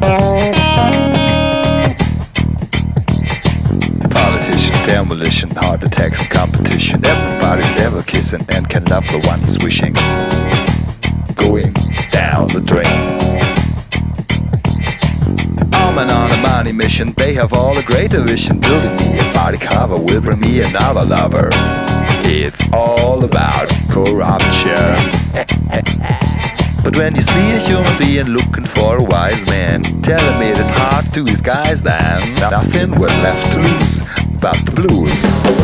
Politician, demolition, heart attacks and competition. Everybody's never kissing and can love the one he's wishing. Going down the drain. I'm on a money mission, they have all a greater vision. Building me a body cover will bring me another lover. It's all about corruption. But when you see a human being looking for a wise man, tell him it is hard to disguise then. Nothing was left to lose but the blues.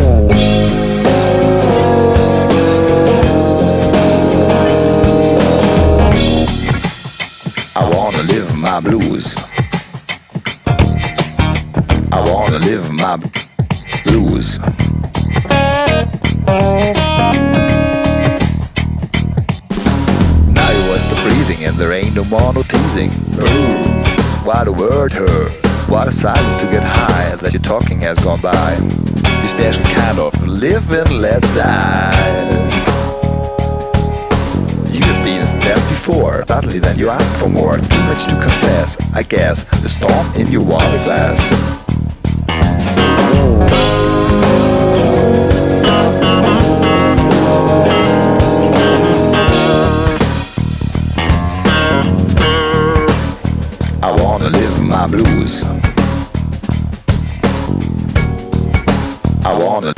I wanna live my blues. I wanna live my blues. Now you was the breathing and there ain't no more no teasing. Ooh, what a word, her. What a silence to get high. That your talking has gone by. You special kind of live and let die. You've been a step before. Suddenly then you ask for more. Too much to confess, I guess. The storm in your water glass. I wanna live my blues. I wanna.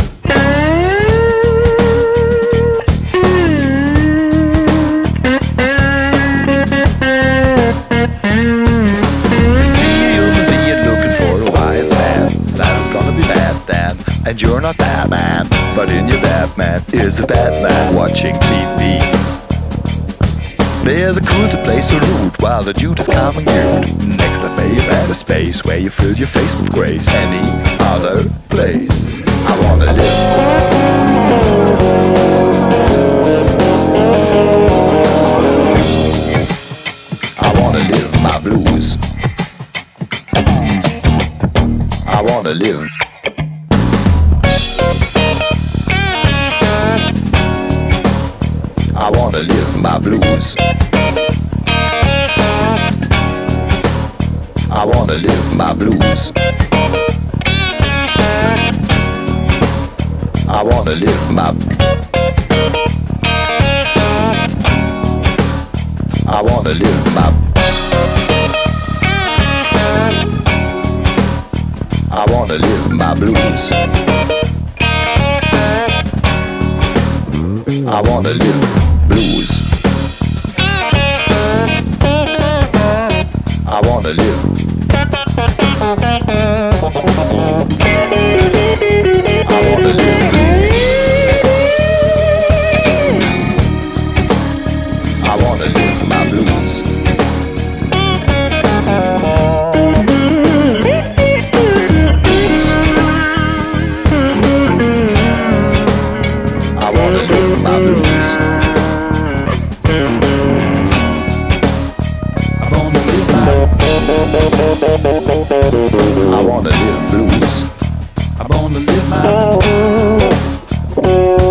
And you're not that man, but in your Batman is the Batman watching TV. There's a cooler place to loot while the dude is coming nude. Next up may a better space where you fill your face with grace. Any other place I wanna live. I wanna live my blues. I wanna live. I wanna live my blues. I wanna live my blues. I wanna live my. I wanna live my. I wanna live my blues. I wanna live blues. I wanna live. I wanna live. I wanna live my blues. I wanna live my blues. I wanna live blues. I wanna live my